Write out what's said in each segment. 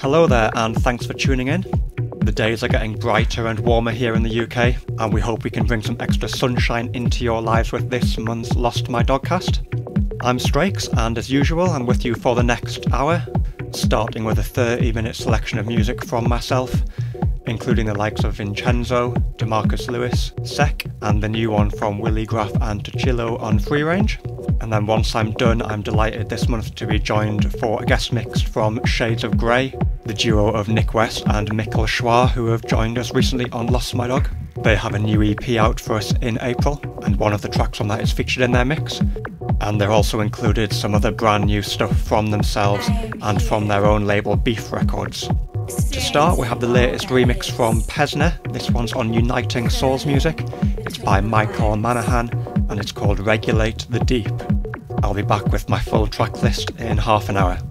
Hello there, and thanks for tuning in. The days are getting brighter and warmer here in the UK, and we hope we can bring some extra sunshine into your lives with this month's Lost My Dogcast. I'm Strakes, and as usual, I'm with you for the next hour, starting with a 30-minute selection of music from myself, including the likes of Vincenzo, DeMarcus Lewis, Sek, and the new one from Willy Graf and Tuchilo on Free Range. And then once I'm done, I'm delighted this month to be joined for a guest mix from Shades of Grey, the duo of Nick West and Mikkel Schwa, who have joined us recently on Lost My Dog. They have a new EP out for us in April, and one of the tracks on that is featured in their mix. And they've also included some other brand new stuff from themselves and from their own label Beef Records. To start, we have the latest remix from Pesner. This one's on Uniting Souls Music. It's by Michael Manahan, and it's called Regulate the Deep. I'll be back with my full track list in half an hour.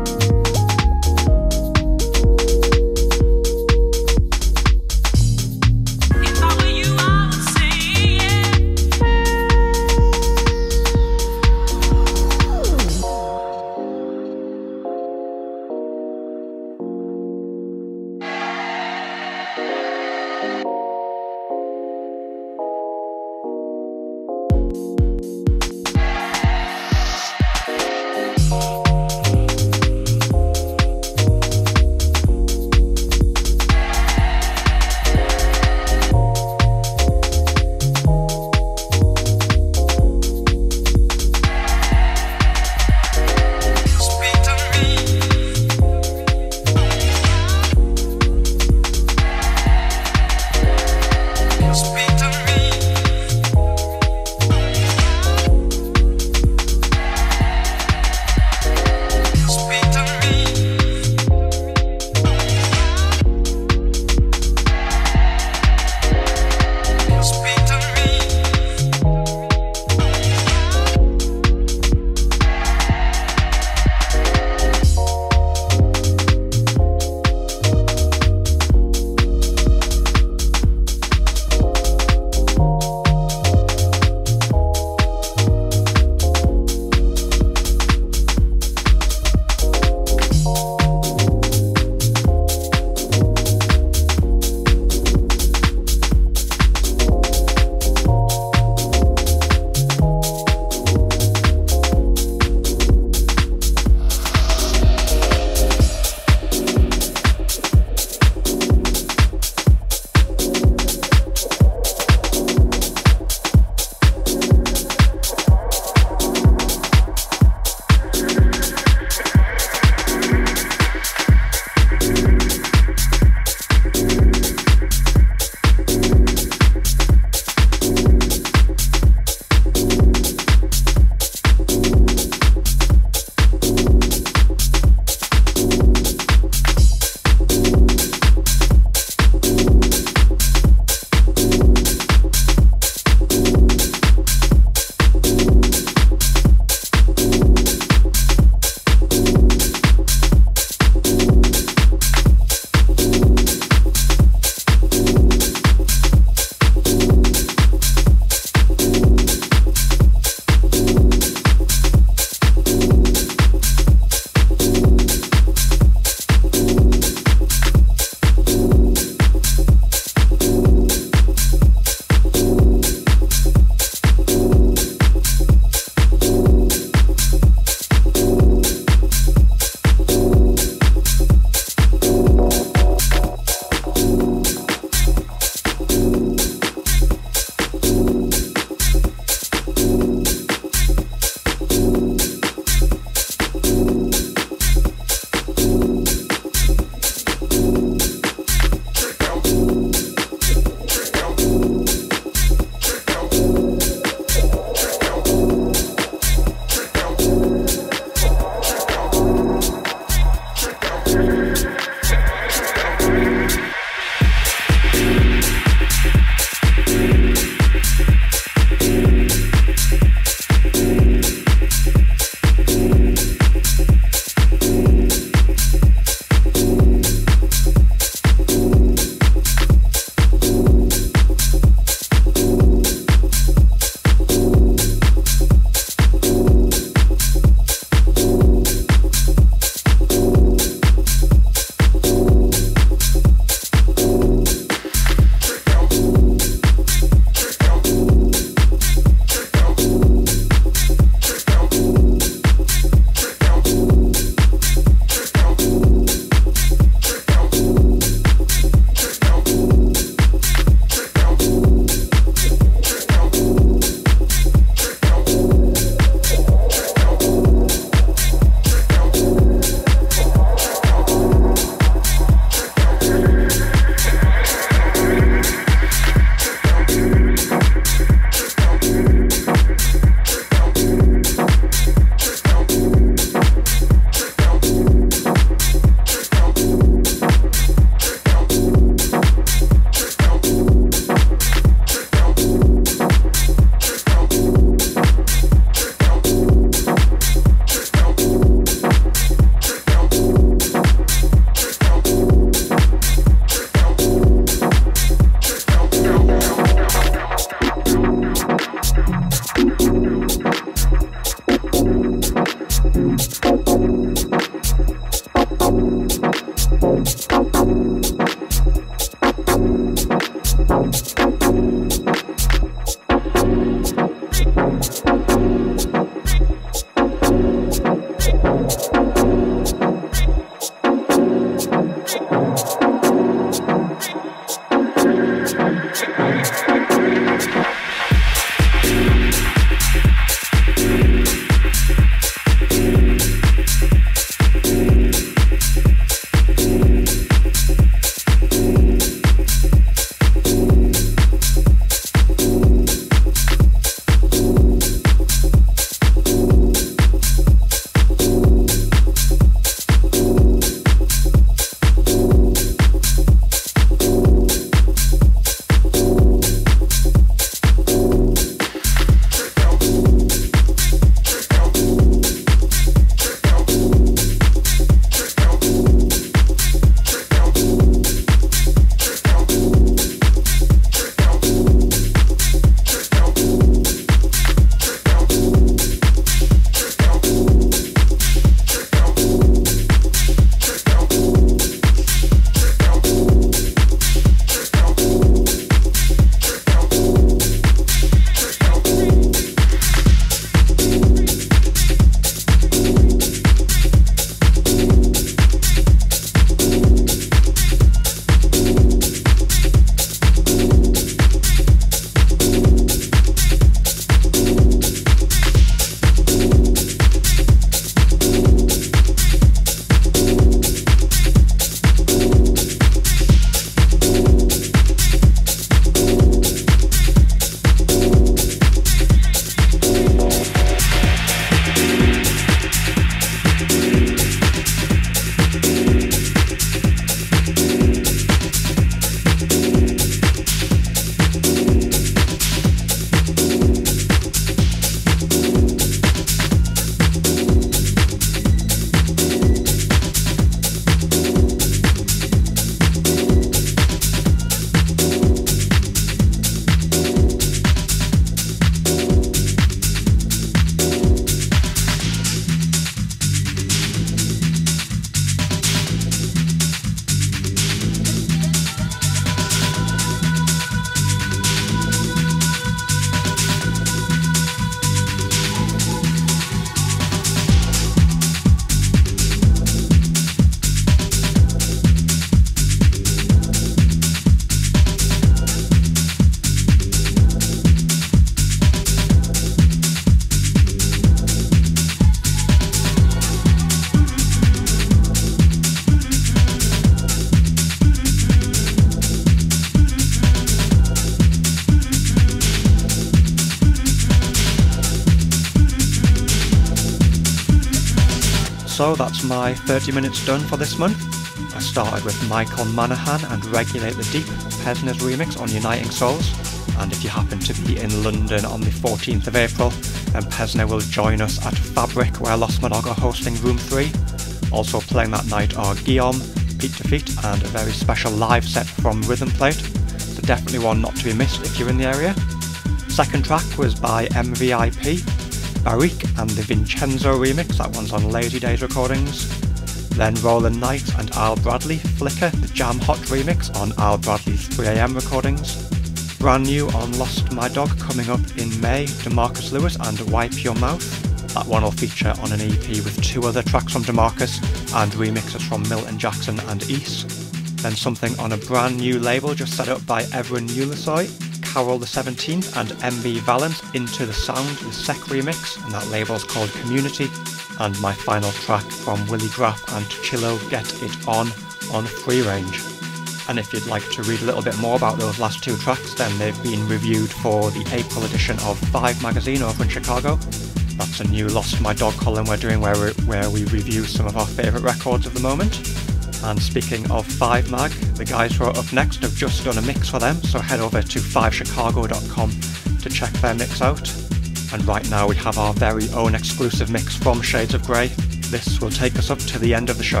So that's my 30 minutes done for this month. I started with Michael Manahan and Regulate the Deep, Pesner's remix on Uniting Souls. And if you happen to be in London on the 14th of April, then Pesner will join us at Fabric, where Lost My Dog are hosting Room 3. Also playing that night are Guillaume, Pete Defeat, and a very special live set from Rhythm Plate. So definitely one not to be missed if you're in the area. Second track was by MVIP, Barik and the Vincenzo remix, that one's on Lazy Days Recordings. Then Roland Knight and Al Bradley, Flicker, the Jam Hot remix on Al Bradley's 3am Recordings. Brand new on Lost My Dog coming up in May, DeMarcus Lewis and Wipe Your Mouth. That one will feature on an EP with 2 other tracks from DeMarcus and remixes from Milton Jackson and East. Then something on a brand new label just set up by Everin Ulisoy, Carol the 17th and MB Valence, Into the Sound, the Sec remix, and that label's called Community. And my final track from Willie Graff and Chillo, Get It On Free Range. And if you'd like to read a little bit more about those last 2 tracks, then they've been reviewed for the April edition of Five magazine over in Chicago. That's a new Lost My Dog column we're doing where we review some of our favourite records of the moment. And speaking of Five Mag, the guys who are up next have just done a mix for them, so head over to 5chicago.com to check their mix out. And right now we have our very own exclusive mix from Shades of Grey. This will take us up to the end of the show.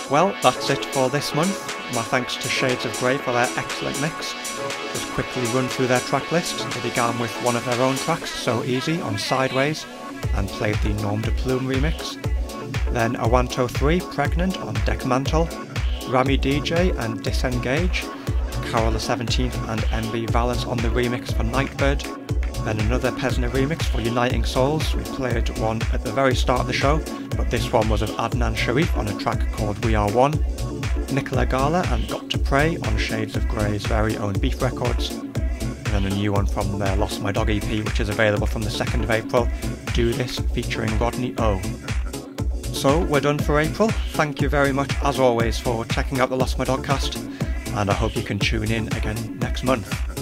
Well, that's it for this month. My thanks to Shades of Grey for their excellent mix. Just quickly run through their track list. They began with one of their own tracks, So Easy, on Sideways, and played the Norm de Plume remix. Then Awanto 3, Pregnant, on Deckmantle, Rami DJ and Disengage, Carol the 17th and MB Valence on the remix for Nightbird. Then another Pesner remix for Uniting Souls. We played one at the very start of the show, but this one was of Adnan Sharif on a track called We Are One. Nicola Gala and Got to Pray on Shades of Grey's very own Beef Records. And then a new one from their Lost My Dog EP, which is available from the 2nd of April, Do This, featuring Rodney O. So we're done for April. Thank you very much, as always, for checking out the Lost My Dog cast, and I hope you can tune in again next month.